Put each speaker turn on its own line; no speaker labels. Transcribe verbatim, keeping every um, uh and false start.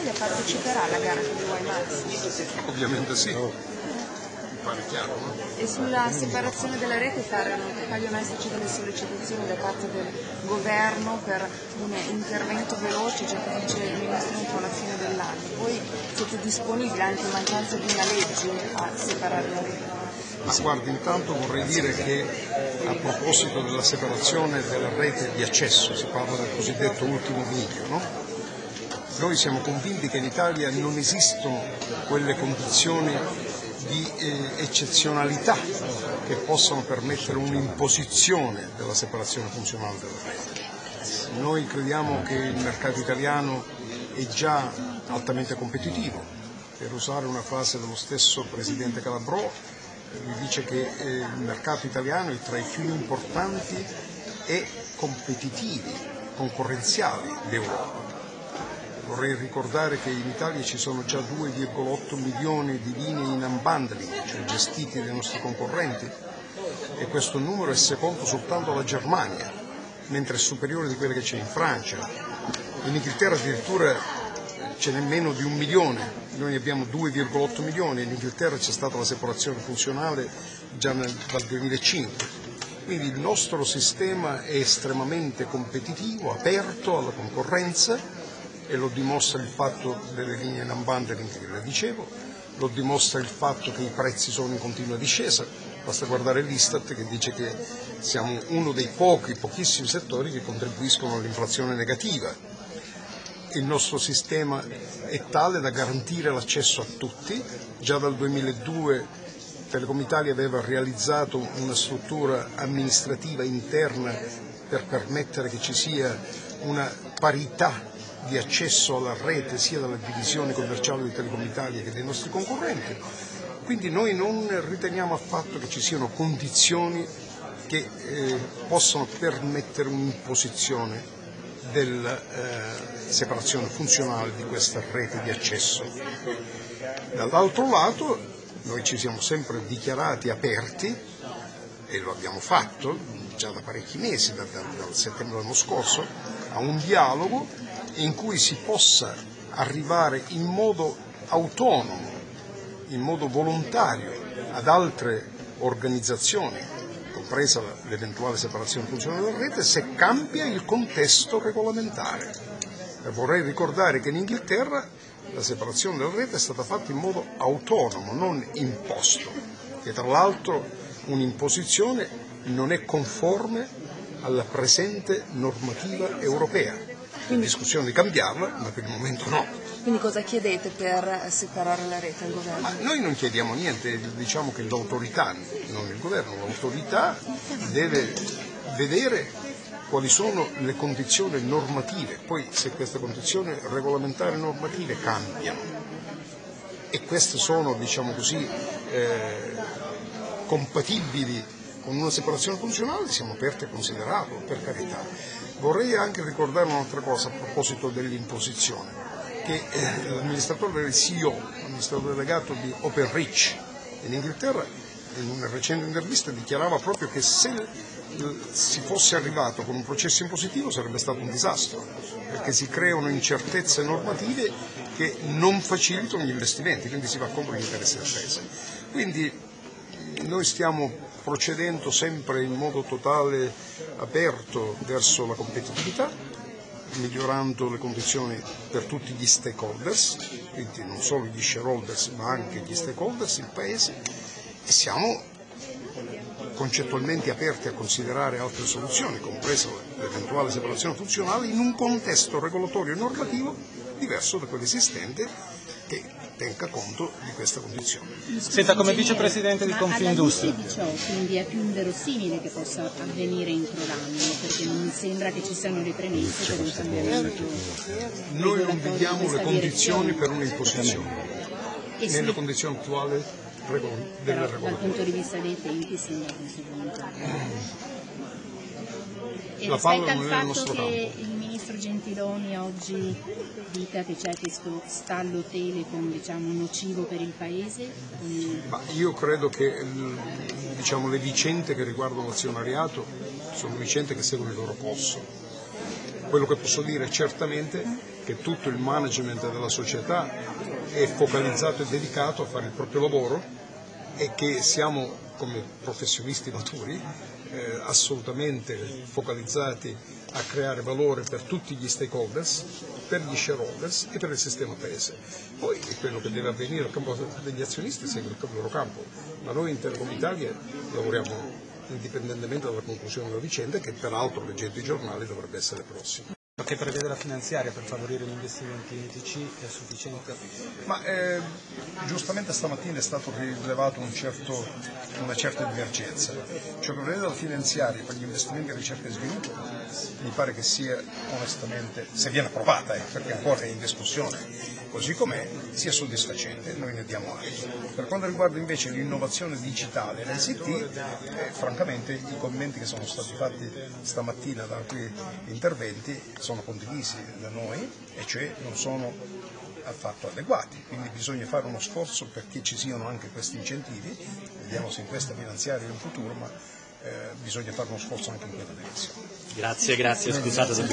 Italia parteciperà alla gara con i WiMAX?
Ovviamente sì, mi pare chiaro, no?
E sulla separazione della rete paiono esserci delle sollecitazioni da parte del governo per un intervento veloce, già che dice il ministro entro la fine dell'anno. Voi siete disponibili anche in mancanza di una legge a separare la rete?
Ma guardi, intanto vorrei dire che a proposito della separazione della rete di accesso, si parla del cosiddetto ultimo miglio, no? Noi siamo convinti che in Italia non esistono quelle condizioni di eh, eccezionalità che possano permettere un'imposizione della separazione funzionale della rete. Noi crediamo che il mercato italiano è già altamente competitivo. Per usare una frase dello stesso Presidente Calabrò, mi dice che eh, il mercato italiano è tra i più importanti e competitivi, concorrenziali d'Europa. Vorrei ricordare che in Italia ci sono già due virgola otto milioni di linee in unbundling, cioè gestiti dai nostri concorrenti, e questo numero è secondo soltanto alla Germania, mentre è superiore di quello che c'è in Francia. In Inghilterra addirittura ce n'è meno di un milione, noi abbiamo due virgola otto milioni, in Inghilterra c'è stata la separazione funzionale già nel, dal duemilacinque. Quindi il nostro sistema è estremamente competitivo, aperto alla concorrenza, e lo dimostra il fatto delle linee in unbundling che le dicevo, lo dimostra il fatto che i prezzi sono in continua discesa, basta guardare l'Istat che dice che siamo uno dei pochi, pochissimi settori che contribuiscono all'inflazione negativa. Il nostro sistema è tale da garantire l'accesso a tutti, già dal duemiladue Telecom Italia aveva realizzato una struttura amministrativa interna per permettere che ci sia una parità di accesso alla rete sia dalla divisione commerciale di Telecom Italia che dei nostri concorrenti. Quindi noi non riteniamo affatto che ci siano condizioni che eh, possano permettere un'imposizione della eh, separazione funzionale di questa rete di accesso. Dall'altro lato noi ci siamo sempre dichiarati aperti, e lo abbiamo fatto già da parecchi mesi, da, da, dal settembre dell'anno scorso, a un dialogo in cui si possa arrivare in modo autonomo, in modo volontario ad altre organizzazioni, compresa l'eventuale separazione funzionale della rete, se cambia il contesto regolamentare. E vorrei ricordare che in Inghilterra la separazione della rete è stata fatta in modo autonomo, non imposto, che tra l'altro un'imposizione non è conforme alla presente normativa europea. C'è discussione di cambiarla, ma per il momento no.
Quindi cosa chiedete per separare la rete al governo?
Ma noi non chiediamo niente, diciamo che l'autorità, non il governo, l'autorità deve vedere quali sono le condizioni normative, poi se queste condizioni regolamentari normative cambiano e queste sono, diciamo così, eh, compatibili con una separazione funzionale, siamo aperti a considerarlo, per carità. Vorrei anche ricordare un'altra cosa a proposito dell'imposizione, che eh, l'amministratore del C E O, l'amministratore delegato di Openreach in Inghilterra, in una recente intervista dichiarava proprio che se si fosse arrivato con un processo impositivo sarebbe stato un disastro, perché si creano incertezze normative che non facilitano gli investimenti, quindi si va contro gli interessi del Paese. Quindi noi stiamo procedendo sempre in modo totale aperto verso la competitività, migliorando le condizioni per tutti gli stakeholders, quindi non solo gli shareholders ma anche gli stakeholders, il Paese, e siamo concettualmente aperti a considerare altre soluzioni, compresa l'eventuale separazione funzionale, in un contesto regolatorio e normativo diverso da quello esistente che tenga conto di questa condizione.
Senta, come vicepresidente di Confindustria.
Ma alla luce di ciò, quindi è più inverosimile che possa avvenire entro l'anno, perché non mi sembra che ci siano le premesse per un cambiamento.
Noi non vediamo le condizioni per un'imposizione,
e
nelle
sì,
condizioni attuali regol- delle
però
regole.
dal punto di vista dei tempi sembra che sia volontario. E
La
rispetto
palla
al
non è nel
fatto
nostro
che
campo.
il ministro Gentiloni oggi dica che c'è questo stallo Telecom, diciamo, nocivo per il Paese?
Ma io credo che diciamo, le vicende che riguardano l'azionariato sono vicende che seguono il loro corso. Quello che posso dire certamente che tutto il management della società è focalizzato e dedicato a fare il proprio lavoro e che siamo come professionisti maturi eh, assolutamente focalizzati a creare valore per tutti gli stakeholders, per gli shareholders e per il sistema paese. Poi quello che deve avvenire al campo degli azionisti segue il loro campo, ma noi in Telecom Italia lavoriamo indipendentemente dalla conclusione della vicenda, che peraltro, leggendo i giornali, dovrebbe essere prossima.
Quello che prevede la finanziaria per favorire gli investimenti in I T C è sufficiente?
Ma eh, giustamente stamattina è stato rilevato un certo, una certa divergenza. Cioè, per vedere la finanziaria per gli investimenti in ricerca e sviluppo mi pare che sia onestamente, se viene approvata, eh, perché ancora è in discussione, così com'è, sia soddisfacente, noi ne diamo atto. Per quanto riguarda invece l'innovazione digitale, l'I C T, eh, francamente i commenti che sono stati fatti stamattina da alcuni interventi sono condivisi da noi, e cioè non sono affatto adeguati, quindi bisogna fare uno sforzo perché ci siano anche questi incentivi, vediamo se in questa finanziaria in futuro, ma eh, bisogna fare uno sforzo anche in quella direzione.
Grazie, grazie, scusate.